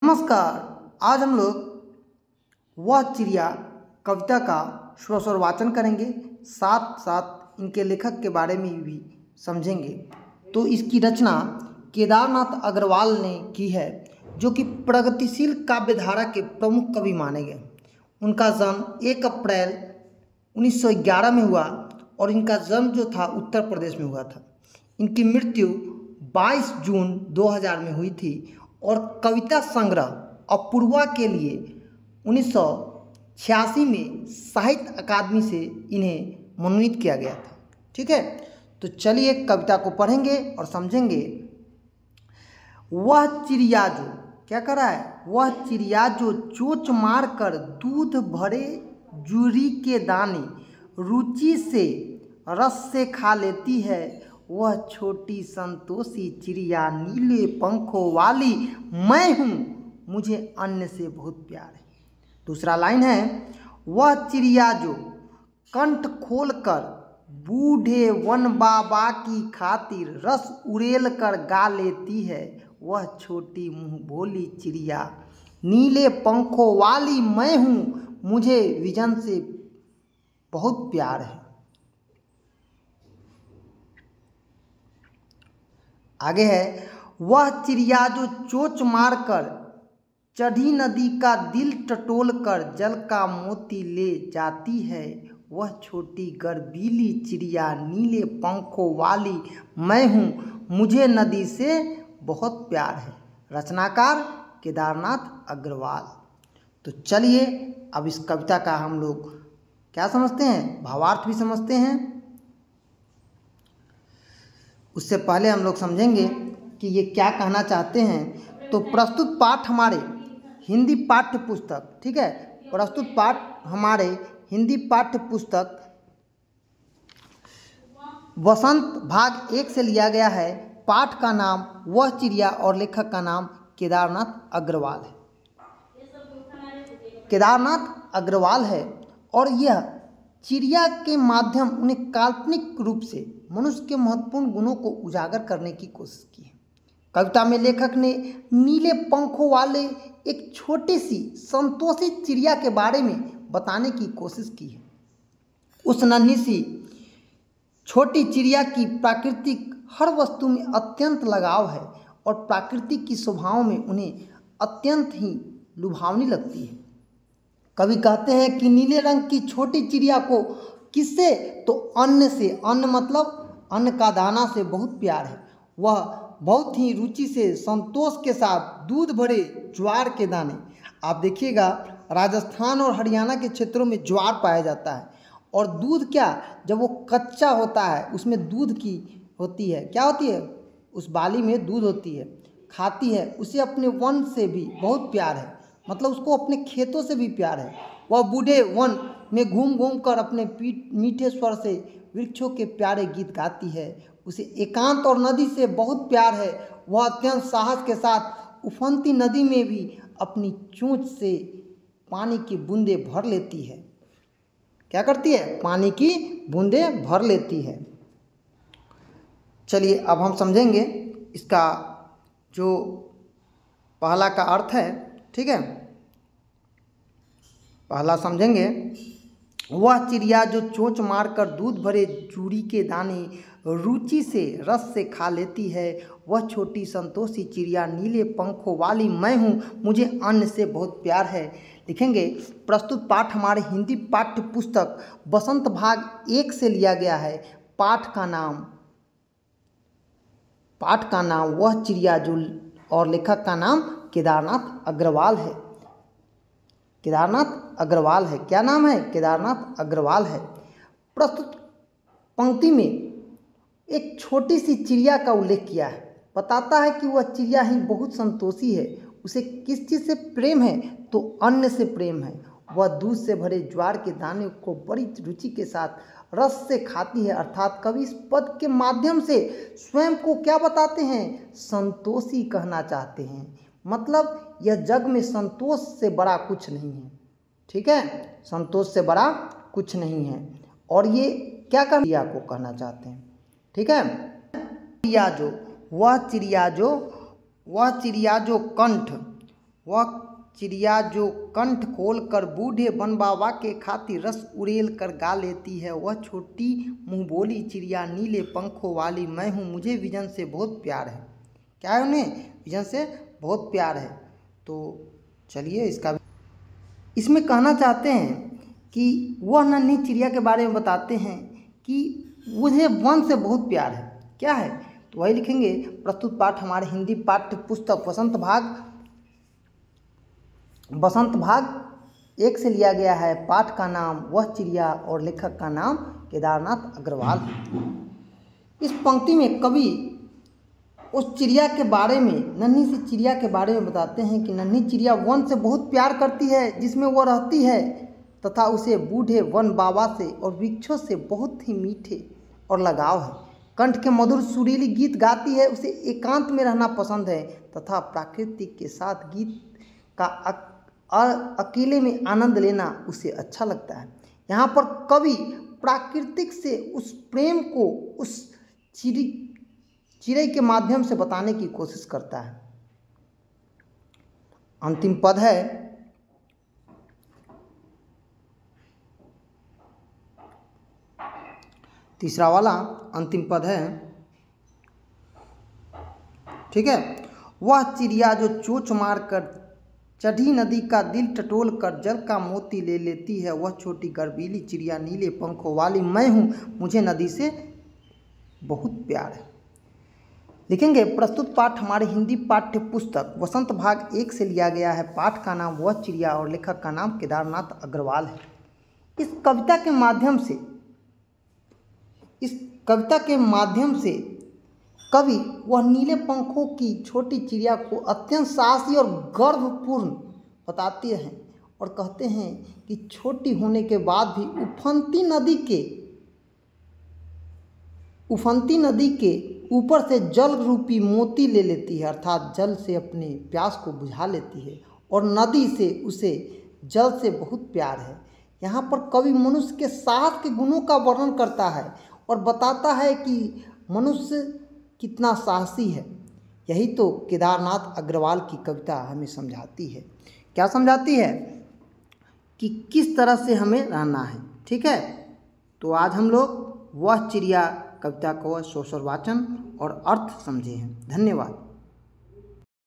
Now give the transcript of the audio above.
नमस्कार। आज हम लोग वह चिड़िया कविता का स्वर वाचन करेंगे, साथ साथ इनके लेखक के बारे में भी समझेंगे। तो इसकी रचना केदारनाथ अग्रवाल ने की है, जो कि प्रगतिशील काव्यधारा के प्रमुख कवि माने गए। उनका जन्म 1 अप्रैल 1911 में हुआ और इनका जन्म जो था उत्तर प्रदेश में हुआ था। इनकी मृत्यु 22 जून 2000 में हुई थी और कविता संग्रह अपूर्वा के लिए 1986 में साहित्य अकादमी से इन्हें मनोनीत किया गया था। ठीक है, तो चलिए कविता को पढ़ेंगे और समझेंगे। वह चिड़िया जो क्या कर रहा है, वह चिड़िया जो चोंच मार कर दूध भरे जूरी के दाने रुचि से रस से खा लेती है, वह छोटी संतोषी चिड़िया नीले पंखों वाली मैं हूँ, मुझे अन्न से बहुत प्यार है। दूसरा लाइन है, वह चिड़िया जो कंठ खोल कर बूढ़े वन बाबा की खातिर रस उड़ेल कर गा लेती है, वह छोटी मुँह भोली चिड़िया नीले पंखों वाली मैं हूँ, मुझे विजन से बहुत प्यार है। आगे है, वह चिड़िया जो चोंच मार कर चढ़ी नदी का दिल टटोल कर जल का मोती ले जाती है, वह छोटी गर्वीली चिड़िया नीले पंखों वाली मैं हूँ, मुझे नदी से बहुत प्यार है। रचनाकार केदारनाथ अग्रवाल। तो चलिए अब इस कविता का हम लोग क्या समझते हैं, भावार्थ भी समझते हैं। उससे पहले हम लोग समझेंगे कि ये क्या कहना चाहते हैं। तो प्रस्तुत पाठ हमारे हिंदी पाठ्य पुस्तक, ठीक है, प्रस्तुत पाठ हमारे हिंदी पाठ्य पुस्तक वसंत भाग 1 से लिया गया है। पाठ का नाम वह चिड़िया और लेखक का नाम केदारनाथ अग्रवाल है। केदारनाथ अग्रवाल है और यह चिड़िया के माध्यम उन्हें काल्पनिक रूप से मनुष्य के महत्वपूर्ण गुणों को उजागर करने की कोशिश की है। कविता में लेखक ने नीले पंखों वाले एक छोटी सी संतोषी चिड़िया के बारे में बताने की कोशिश की है। उस नन्ही सी छोटी चिड़िया की प्राकृतिक हर वस्तु में अत्यंत लगाव है और प्रकृति की शोभाओं में उन्हें अत्यंत ही लुभावनी लगती है। कवि कहते हैं कि नीले रंग की छोटी चिड़िया को किससे, तो अन्न से, अन्न मतलब अन्न का दाना से बहुत प्यार है। वह बहुत ही रुचि से संतोष के साथ दूध भरे ज्वार के दाने, आप देखिएगा राजस्थान और हरियाणा के क्षेत्रों में ज्वार पाया जाता है और दूध क्या, जब वो कच्चा होता है उसमें दूध की होती है, क्या होती है, उस बाली में दूध होती है, खाती है। उसे अपने वन से भी बहुत प्यार है, मतलब उसको अपने खेतों से भी प्यार है। वह बूढ़े वन में घूम घूम कर अपने मीठे स्वर से वृक्षों के प्यारे गीत गाती है। उसे एकांत और नदी से बहुत प्यार है। वह अत्यंत साहस के साथ उफनती नदी में भी अपनी चोंच से पानी की बूंदें भर लेती है। क्या करती है, पानी की बूंदें भर लेती है। चलिए अब हम समझेंगे इसका जो पहला का अर्थ है। ठीक है, पहला समझेंगे, वह चिड़िया जो चोंच मारकर दूध भरे जूरी के दाने रुचि से रस से खा लेती है, वह छोटी संतोषी चिड़िया नीले पंखों वाली मैं हूँ, मुझे अन्न से बहुत प्यार है। लिखेंगे, प्रस्तुत पाठ हमारे हिंदी पाठ्य पुस्तक वसंत भाग 1 से लिया गया है। पाठ का नाम वह चिड़िया जो और लेखक का नाम केदारनाथ अग्रवाल है। केदारनाथ अग्रवाल है, क्या नाम है, केदारनाथ अग्रवाल है। प्रस्तुत पंक्ति में एक छोटी सी चिड़िया का उल्लेख किया है, बताता है कि वह चिड़िया ही बहुत संतोषी है। उसे किस चीज़ से प्रेम है, तो अन्न से प्रेम है। वह दूध से भरे ज्वार के दाने को बड़ी रुचि के साथ रस से खाती है। अर्थात कवि इस पद के माध्यम से स्वयं को क्या बताते हैं, संतोषी कहना चाहते हैं। मतलब यह जग में संतोष से बड़ा कुछ नहीं है। ठीक है, संतोष से बड़ा कुछ नहीं है। और ये क्या चिड़िया को कहना चाहते हैं। ठीक है, वह चिड़िया जो कंठ वह चिड़िया जो कंठ खोल कर बूढ़े वन बाबा के खातिर रस उड़ेल कर गा लेती है, वह छोटी मुँह बोली चिड़िया नीले पंखों वाली मैं हूँ, मुझे विजन से बहुत प्यार है। क्या है उन्हें? विजन से बहुत प्यार है। तो चलिए इसमें कहना चाहते हैं कि वह नन्ही चिड़िया के बारे में बताते हैं कि मुझे वन से बहुत प्यार है। क्या है? तो वही लिखेंगे। प्रस्तुत पाठ हमारे हिंदी पाठ्य पुस्तक बसंत भाग 1 से लिया गया है। पाठ का नाम वह चिड़िया और लेखक का नाम केदारनाथ अग्रवाल है। इस पंक्ति में कवि उस चिड़िया के बारे में, नन्ही सी चिड़िया के बारे में बताते हैं कि नन्ही चिड़िया वन से बहुत प्यार करती है जिसमें वह रहती है, तथा उसे बूढ़े वन बाबा से और वृक्षों से बहुत ही मीठे और लगाव है। कंठ के मधुर सुरीली गीत गाती है, उसे एकांत में रहना पसंद है तथा प्रकृति के साथ गीत का अकेले में आनंद लेना उसे अच्छा लगता है। यहाँ पर कवि प्राकृतिक से उस प्रेम को उस चिड़ै के माध्यम से बताने की कोशिश करता है। अंतिम पद है तीसरा वाला, अंतिम पद है, ठीक है। वह चिड़िया जो चोंच मार कर चढ़ी नदी का दिल टटोल कर जल का मोती ले लेती है, वह छोटी गर्वीली चिड़िया नीले पंखों वाली मैं हूँ, मुझे नदी से बहुत प्यार है। लिखेंगे। प्रस्तुत पाठ हमारे हिंदी पाठ्य पुस्तक बसंत भाग 1 से लिया गया है। पाठ का नाम वह चिड़िया और लेखक का नाम केदारनाथ अग्रवाल है। इस कविता के माध्यम से कवि वह नीले पंखों की छोटी चिड़िया को अत्यंत साहसी और गर्वपूर्ण बताते हैं और कहते हैं कि छोटी होने के बाद भी उफनती नदी के ऊपर से जल रूपी मोती ले लेती है, अर्थात जल से अपने प्यास को बुझा लेती है और नदी से उसे जल से बहुत प्यार है। यहाँ पर कवि मनुष्य के साहस के गुणों का वर्णन करता है और बताता है कि मनुष्य कितना साहसी है। यही तो केदारनाथ अग्रवाल की कविता हमें समझाती है। क्या समझाती है? कि किस तरह से हमें रहना है। ठीक है। तो आज हम लोग वह चिड़िया कविता को शोर वाचन और अर्थ समझे हैं। धन्यवाद।